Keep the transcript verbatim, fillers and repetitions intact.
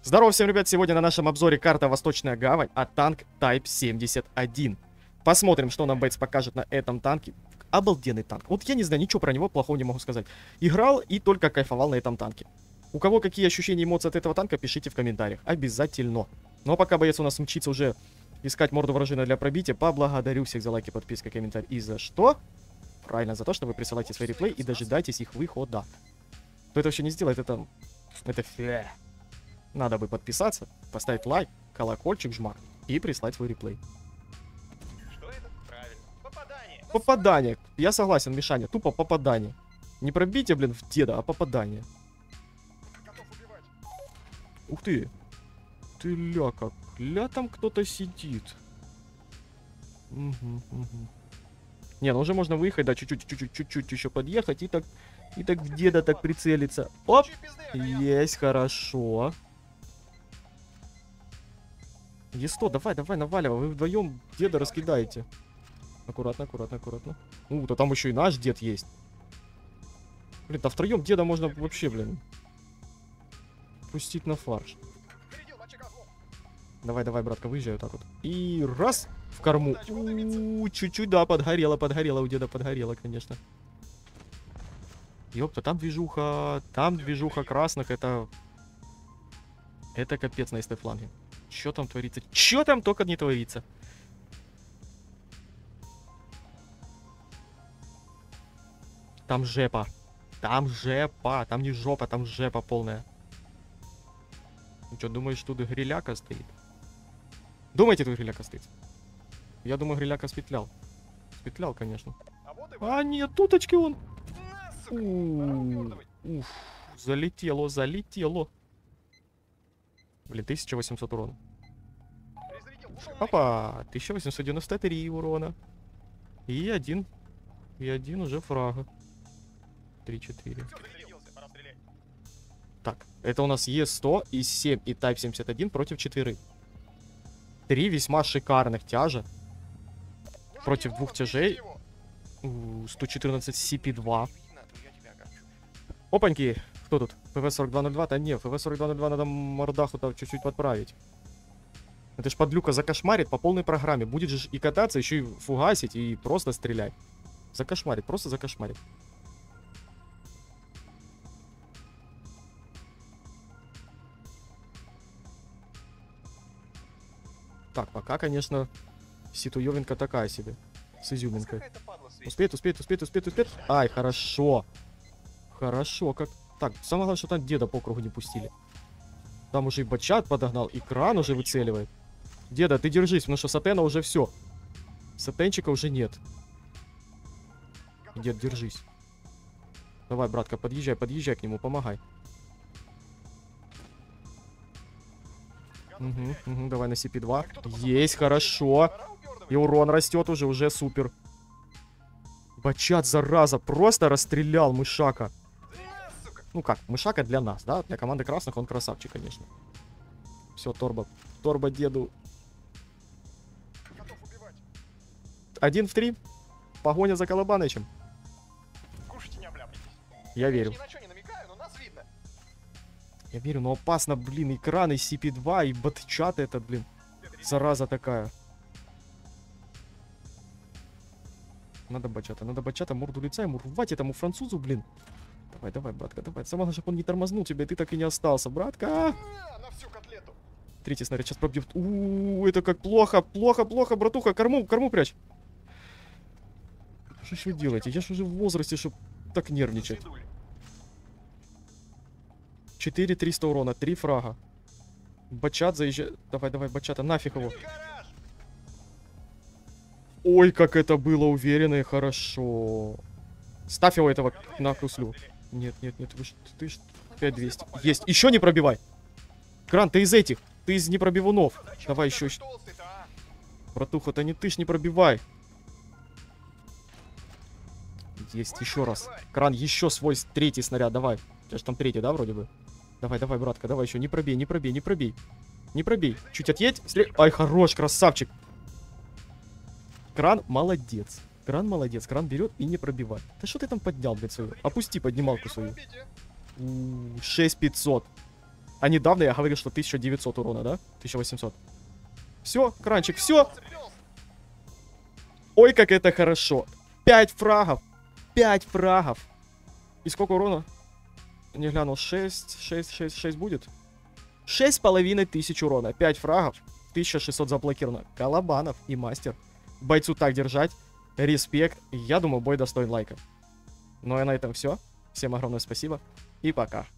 Здорово всем, ребят! Сегодня на нашем обзоре карта Восточная Гавань, а танк Type семьдесят один. Посмотрим, что нам Бейтс покажет на этом танке. Обалденный танк. Вот я не знаю, ничего про него плохого не могу сказать. Играл и только кайфовал на этом танке. У кого какие ощущения и эмоции от этого танка, пишите в комментариях. Обязательно. Ну а пока боец у нас мчится уже искать морду вражины для пробития, поблагодарю всех за лайки, подписки, комментарий. И за что? Правильно, за то, что вы присылаете свои реплей и дожидаетесь их выхода. Кто это вообще не сделает, это... Это фе... Надо бы подписаться, поставить лайк, колокольчик жмак и прислать свой реплей. Что это? Правильно. Попадание. Попадание. Я согласен, Мишаня. Тупо попадание. Не пробитие, блин, в деда, а попадание. Ух ты. Ты ля как. Ля там кто-то сидит. Угу, угу. Не, ну уже можно выехать, да, чуть-чуть, чуть-чуть, чуть-чуть еще подъехать и так, и так в деда так прицелиться. Оп! Есть, хорошо. Есто, давай, давай, наваливай, вы вдвоем деда раскидаете. Аккуратно, аккуратно, аккуратно. Ну, да там еще и наш дед есть. Блин, да втроем деда можно вообще, блин, пустить на фарш. Давай, давай, братка, выезжай вот так вот. И раз, в корму. Чуть-чуть, да, подгорело, подгорело, у деда подгорело, конечно. Ёпта, там движуха, там движуха красных, это... Это капец на эс-фланге. Чё там творится? Чё там только не творится? Там жепа. Там жепа. Там не жопа, там жепа полная. Ну чё, думаешь, тут гриляка стоит? Думаете, тут гриляка стоит? Я думаю, гриляка спетлял. Спетлял, конечно. А нет, туточки он. Уф, залетело, залетело. Блин, тысяча восемьсот урона. Опа, тысяча восемьсот девяносто три урона. И один. И один уже фрага. три-четыре. Так, это у нас Е сто, И семь и Type семьдесят один против четверых. Три весьма шикарных тяжа. Против двух тяжей. сто четырнадцать Си Пи два. Опаньки. Кто тут? ФВ сорок два ноль два? Да не, ФВ сорок два ноль два надо мордаху-то чуть-чуть подправить. Это ж подлюка закошмарит по полной программе. Будет же и кататься, еще и фугасить, и просто стрелять. Закошмарит, просто закошмарит. Так, пока, конечно, ситуевенка такая себе. С изюминкой. Успеет, успеет, успеет, успеет, успеет. Ай, хорошо. Хорошо, как... Так, самое главное, что там деда по кругу не пустили. Там уже и бачат подогнал, и кран уже выцеливает. Деда, ты держись, потому что сатена уже все. Сатенчика уже нет. Дед, держись. Давай, братка, подъезжай, подъезжай к нему, помогай. Угу, угу, давай на Си Пи два. Есть, хорошо. И урон растет уже, уже супер. Бачат, зараза, просто расстрелял мышака. Ну как, мышака для нас, да? Для команды красных он красавчик, конечно. Все, торба. Торба деду. Один в три. Погоня за Колобанычем. Я верю. Я верю, но опасно, блин, экран и Си Пи два, и батчат этот, блин. Зараза такая. Надо бачата, надо бачата, морду лица ему рвать этому французу, блин. Давай, давай, братка, давай. Самое главное, чтобы он не тормознул тебя, и ты так и не остался, братка. Третий снаряд сейчас пробьет. У-у-у, это как плохо, плохо, плохо, братуха. Корму, корму прячь. Что ж вы делаете? Я ж уже в возрасте, чтобы так нервничать. четыре триста урона, три фрага. Бачат заезжает. Давай, давай, бачата, нафиг его. Ой, как это было уверенно и хорошо. Ставь его этого на круслю. Нет, нет, нет, вы ж, ты ж пять двести. Есть, еще не пробивай. Кран, ты из этих, ты из непробивунов. Давай еще. Братуха, это не ты ж не пробивай. Есть, еще раз. Кран, еще свой третий снаряд, давай. У тебя же там третий, да, вроде бы? Давай, давай, братка, давай еще. Не пробей, не пробей, не пробей. Не пробей. Чуть отъедь. След... Ай, хорош, красавчик. Кран, молодец. Кран молодец. Кран берет и не пробивает. Да что ты там поднял, блядь, свою? Опусти поднималку свою. шесть пятьсот. А недавно я говорил, что тысяча девятьсот урона, да? тысяча восемьсот. Все, кранчик, все. Ой, как это хорошо. пять фрагов. пять фрагов. И сколько урона? Не глянул. шесть, шесть, шесть, шесть будет? шесть с половиной тысяч урона. пять фрагов. тысяча шестьсот заблокировано. Колобанов и мастер. Бойцу так держать. Респект. Я думаю, бой достоин лайка. Ну и на этом все. Всем огромное спасибо. И пока.